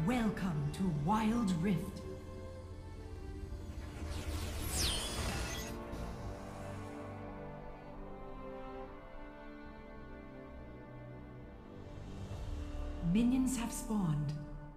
Welcome to Wild Rift. Minions have spawned.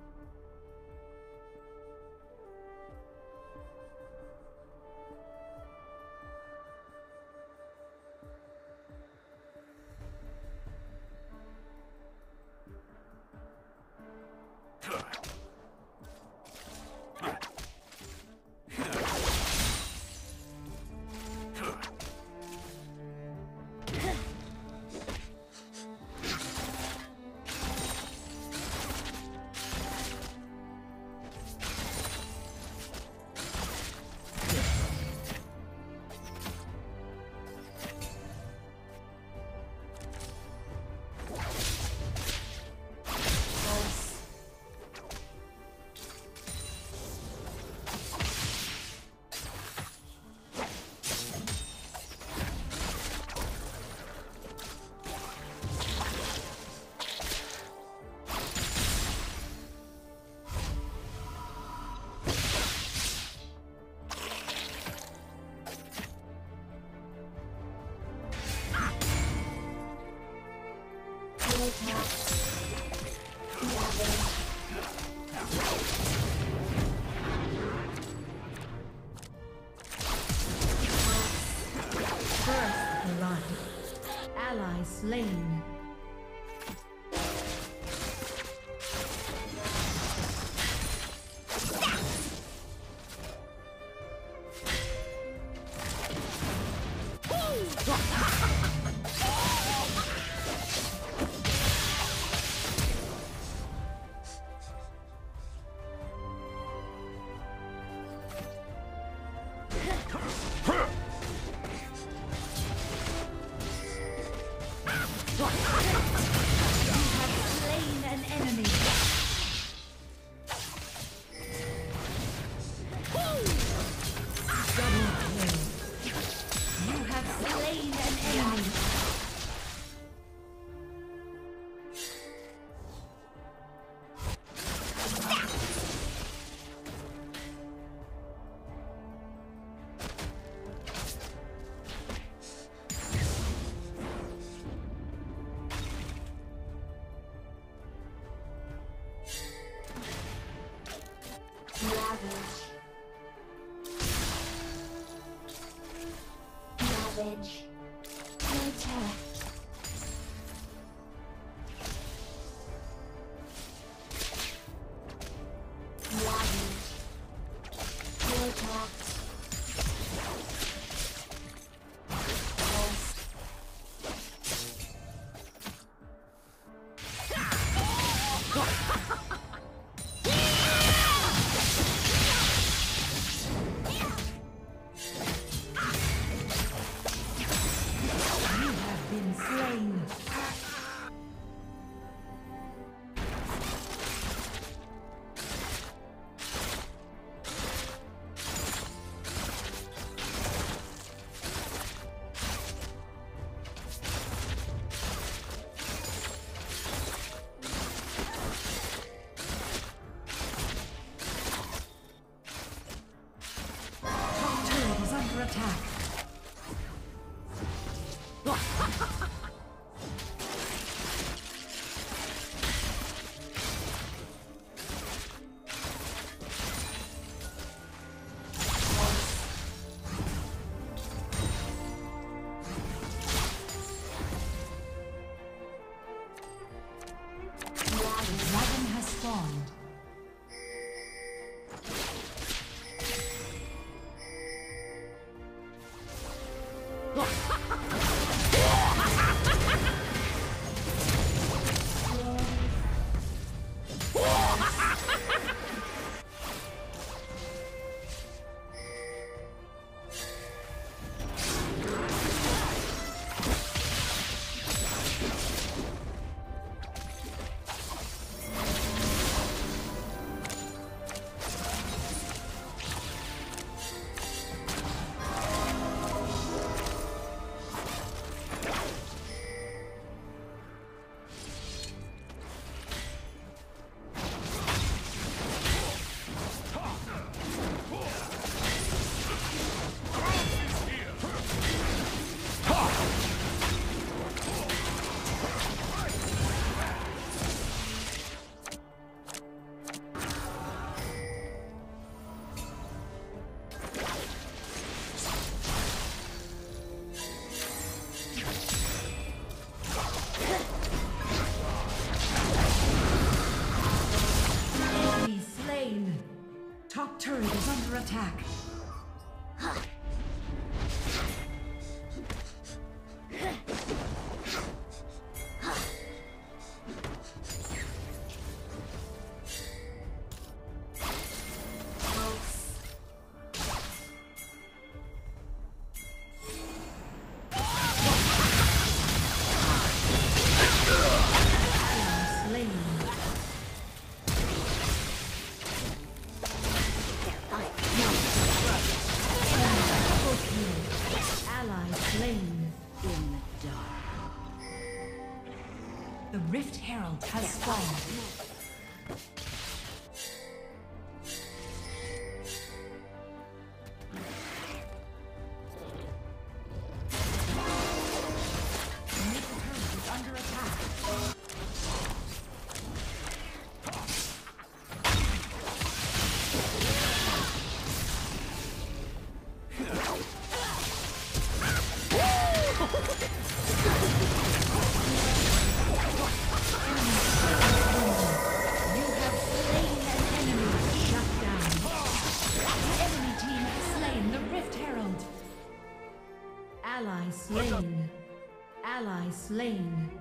First blood. Ally slain. Savage. No terror. turret is under attack. The Rift Herald has spawned. Ally slain. Ally slain.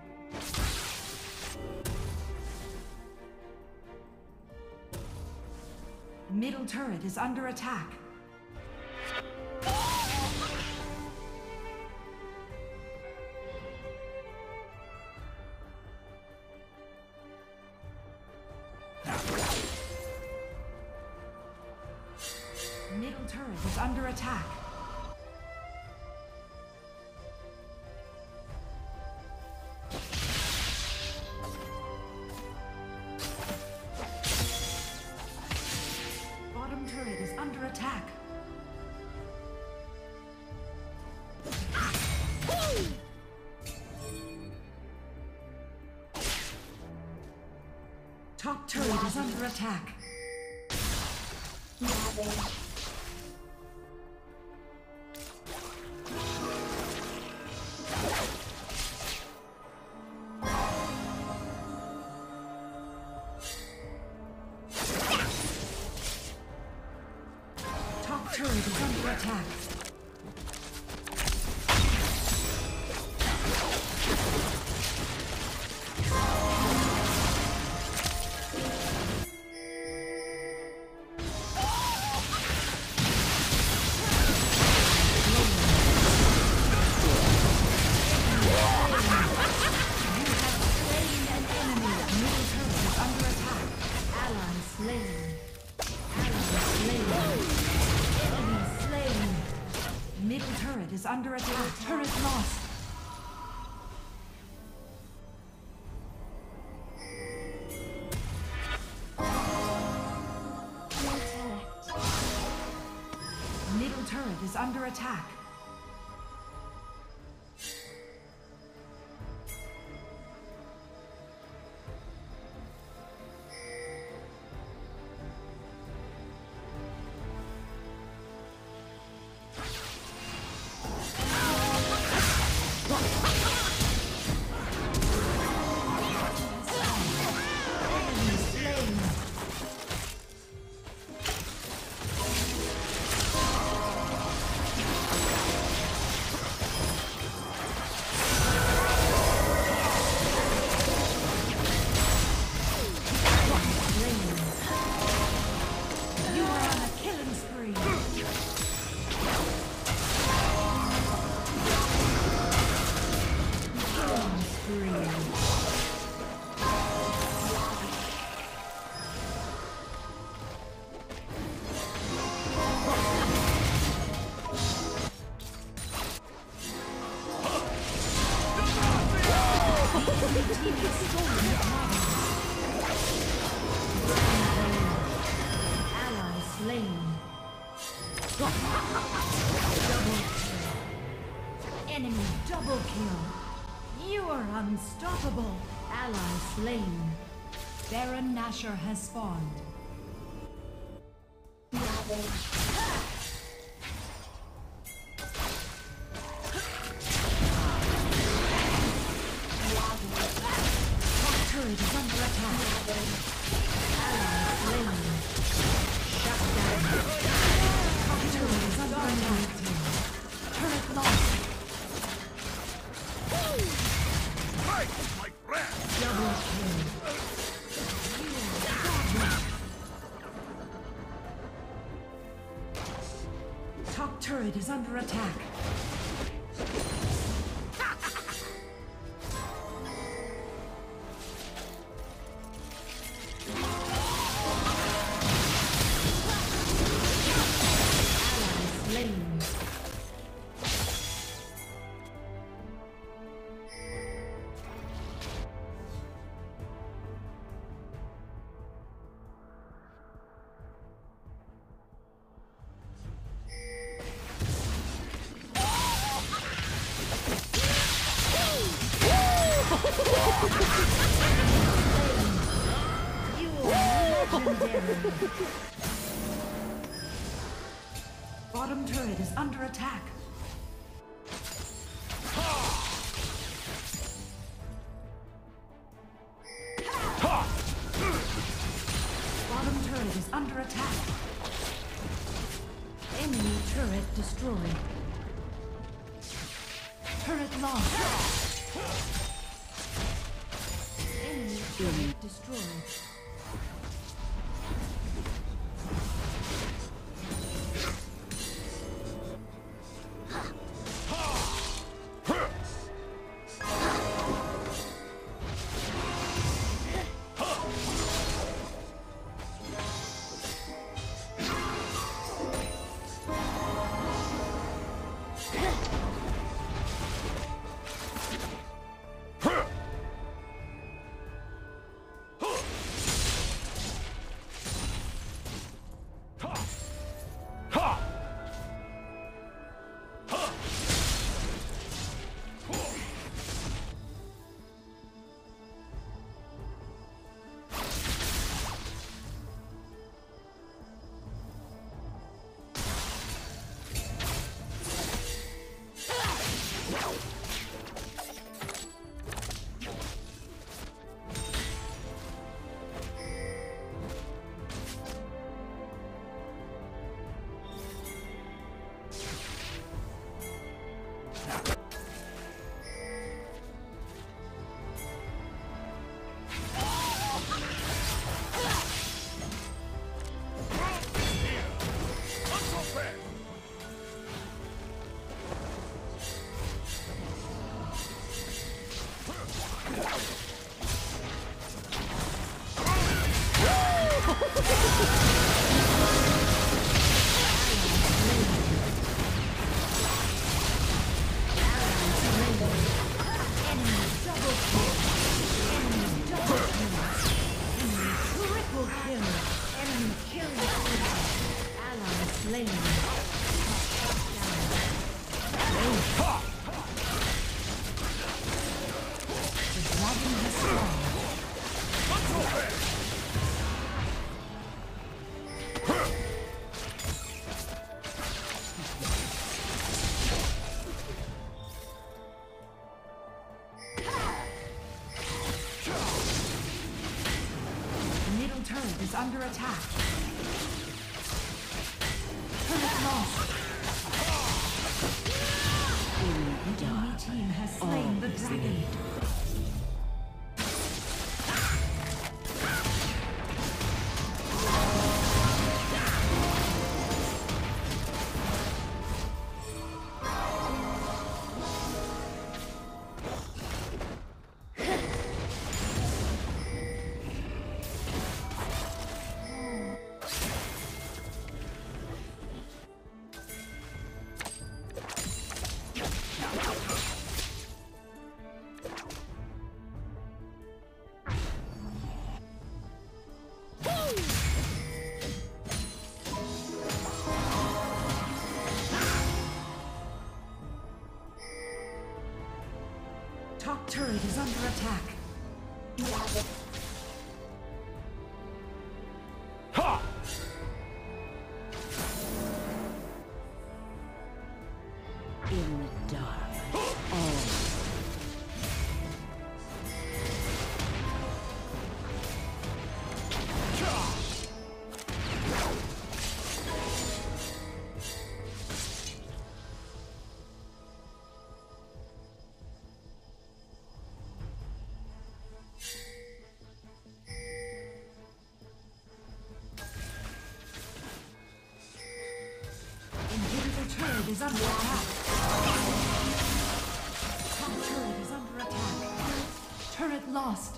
Middle turret is under attack. Middle turret is under attack. Bottom turret is under attack. Top turret is under attack. Top turret is under attack. Middle turret is under attack. Turret lost. Middle turret is under attack. Ally slain. Enemy double kill. You are unstoppable. Ally slain. Baron Nashor has spawned. Turret is under attack. Ally slain. Shut down. turret is under attack. Bottom turret is under attack. Bottom turret is under attack. Enemy turret destroyed. Turret lost. Enemy turret destroyed. Is under attack. Turret lost. The enemy team has slain the dragon. is under attack. Top turret is under attack. Turret lost.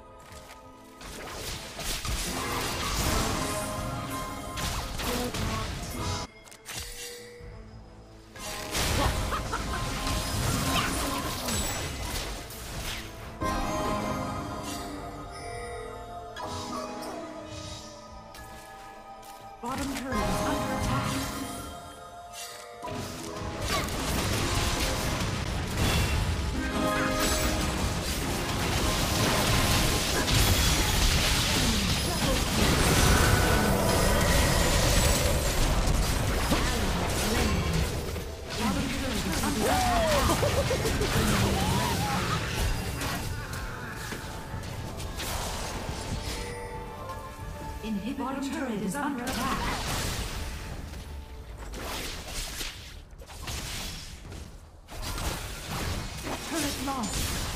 Bottom turret is under attack. Inhibitor turret is under attack. Turret lost.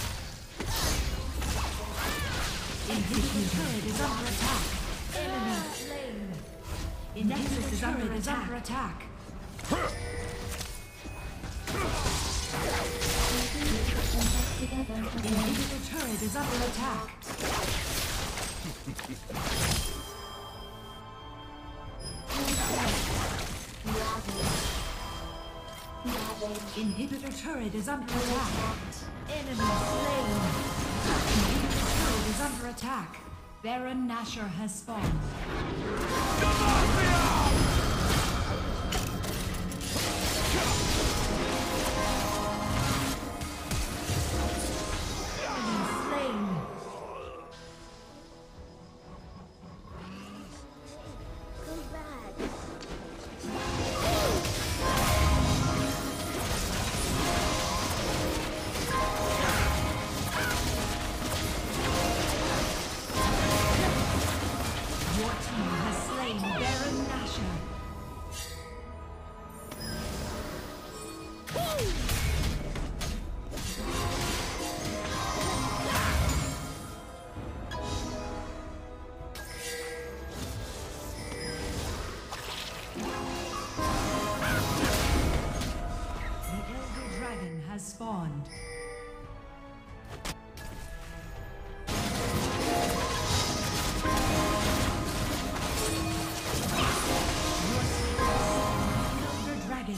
Inhibitor turret is under attack. Enemy slain. Inhibitor turret is under attack. Inhibitor turret is under attack. Inhibitor turret is under attack. Enemy slain. Inhibitor turret is under attack. Baron Nashor has spawned. Enemy slain. Come back. Your team has slain Baron Nashor. The Elder Dragon has spawned. Elder Dragon.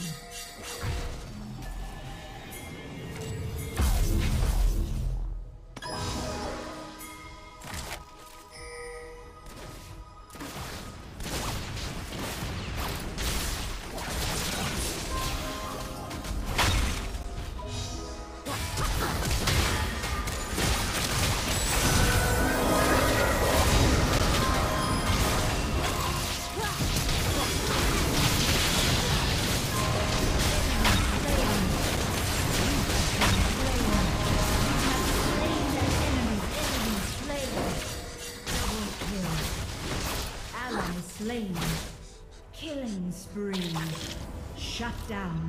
Slain. Killing spree. Shut down.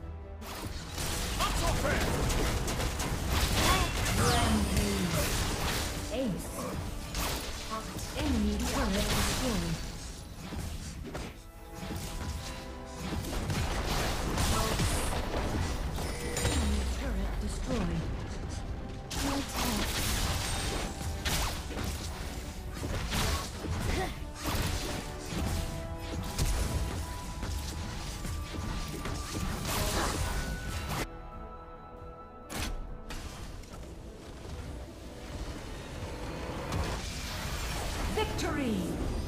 Rampage. Ace. Enemy turret destroyed. Enemy turret destroyed. Victory!